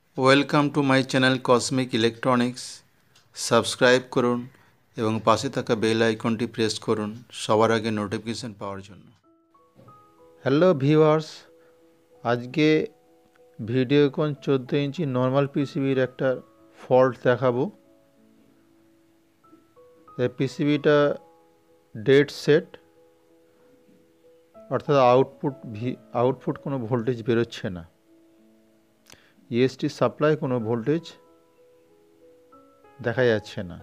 Welcome to my channel cosmic electronics. Subscribe করুন এবং পাশে থাকা বেল আইকনটি প্রেস করুন সবার আগে নোটিফিকেশন পাওয়ার জন্য। হ্যালো ভিউয়ার্স, আজকে ভিডিওকন 14 ইঞ্চি নর্মাল পিসিবির একটা ফল্ট দেখাবো। এই পিসিবিটা ডেড সেট, অর্থাৎ আউটপুট কোনো ভোল্টেজ বেরোচ্ছে না। ইএসটি সাপ্লাই কোনো ভোল্টেজ দেখা যাচ্ছে না।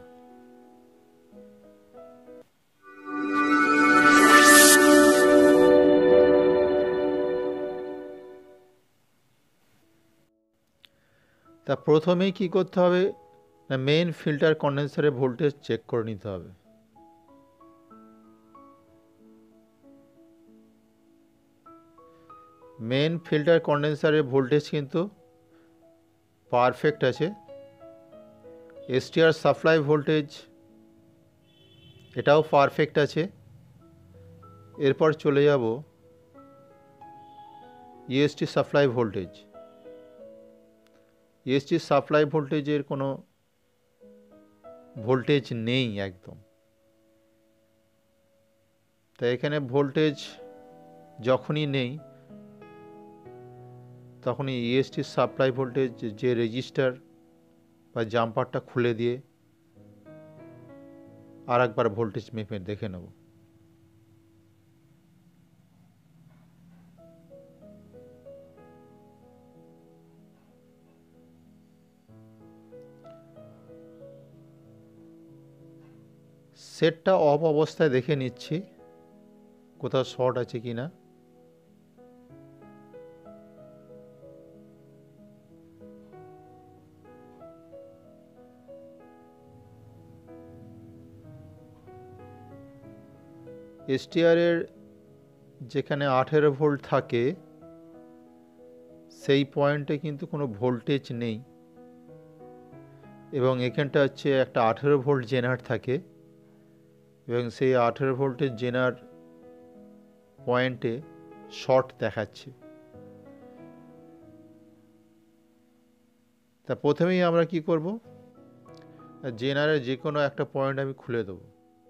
তা প্রথমেই কি করতে হবে না, মেইন ফিল্টার কন্ডেন্সারে ভোল্টেজ চেক করে নিতে হবে। মেইন ফিল্টার কন্ডেন্সারের ভোল্টেজ কিন্তু পারফেক্ট আছে। এসটিআর সাপ্লাই ভোল্টেজ এটাও পারফেক্ট আছে। এরপর চলে যাব EST supply voltage. EST supply ভোল্টেজের কোনো ভোল্টেজ নেই একদম। তাই এখানে ভোল্টেজ যখনই নেই তখনই ইএসটি সাপ্লাই ভোল্টেজ যে রেজিস্টার বা জাম্পারটা খুলে দিয়ে আর একবার ভোল্টেজ মেপে দেখে নেব। সেটটা অফ অবস্থায় দেখে নিচ্ছি কোথাও শর্ট আছে কি না। এসটিআরের যেখানে 18 ভোল্ট থাকে সেই পয়েন্টে কিন্তু কোনো ভোল্টেজ নেই, এবং এখানটা হচ্ছে একটা 18 ভোল্ট জেনার থাকে, এবং সেই 18 ভোল্টের জেনার পয়েন্টে শর্ট দেখাচ্ছে। তা প্রথমেই আমরা কি করব, জেনারের যে কোনো একটা পয়েন্ট আমি খুলে দেব।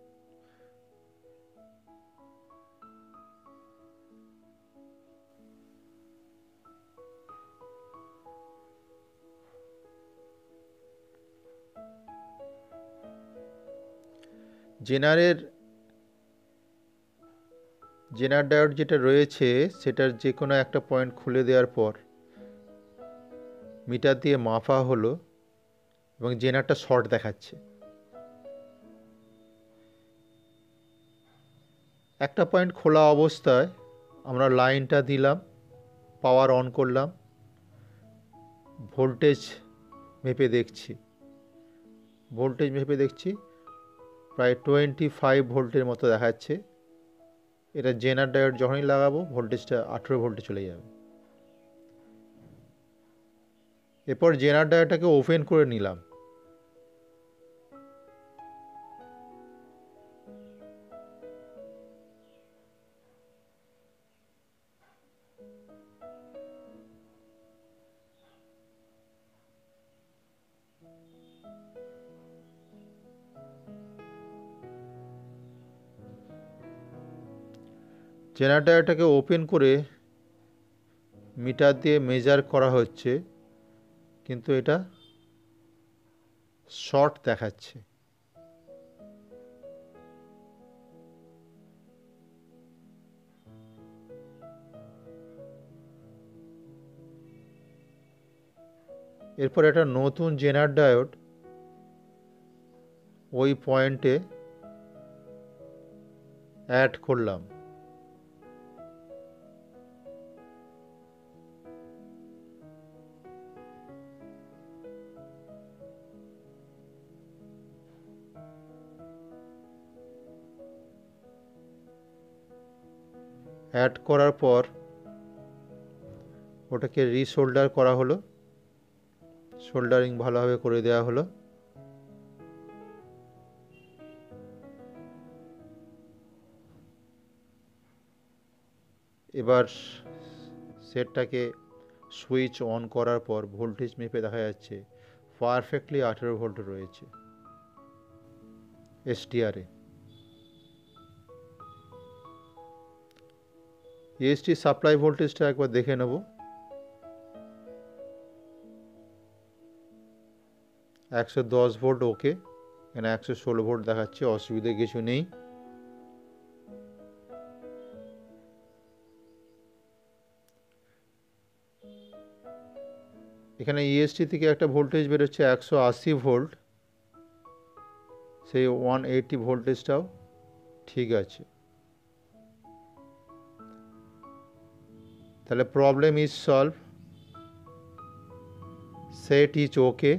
জেনার ডায়োড যেটা রয়েছে সেটার যে কোনো একটা পয়েন্ট খুলে দেওয়ার পর মিটার দিয়ে মাপা হলো এবং জেনারটা শর্ট দেখাচ্ছে। একটা পয়েন্ট খোলা অবস্থায় আমরা লাইনটা দিলাম, পাওয়ার অন করলাম, ভোল্টেজ মেপে দেখছি প্রায় 25 ভোল্টের মতো দেখাচ্ছে। এটা জেনার ডায়োড যখনই লাগাবো ভোল্টেজটা 18 ভোল্টে চলে যাবে। এরপর জেনার ডায়োডটাকে ওপেন করে নিলাম। জেনার ডায়োডটাকে ওপেন করে মিটার দিয়ে মেজার করা হচ্ছে, কিন্তু এটা শর্ট দেখাচ্ছে। এরপর একটা নতুন জেনার ডায়োড ওই পয়েন্টে অ্যাড করলাম। অ্যাড করার পর ওটাকে রিসোল্ডার করা হলো, সোল্ডারিং ভালোভাবে করে দেওয়া হলো। এবার সেটটাকে সুইচ অন করার পর ভোল্টেজ মেপে দেখা যাচ্ছে পারফেক্টলি 18 ভোল্ট রয়েছে এসটিআরে। এসটি সাপ্লাই ভোল্টেজটা একবার দেখে নেব। 110 ভোল্ট ওকে, এখানে 116 ভোল্ট দেখাচ্ছে, অসুবিধে কিছু নেই। এখানে ইএসটি থেকে একটা ভোল্টেজ বেরোচ্ছে 180 ভোল্ট, সেই 180 ভোল্টেজটাও ঠিক আছে। তাহলে problem is solve, set is okay.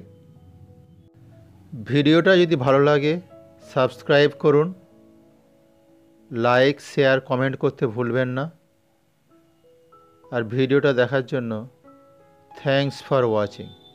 ভিডিওটা যদি ভালো লাগে সাবস্ক্রাইব করুন, লাইক শেয়ার কমেন্ট করতে ভুলবেন না। আর ভিডিওটা দেখার জন্য থ্যাঙ্কস ফর ওয়াচিং।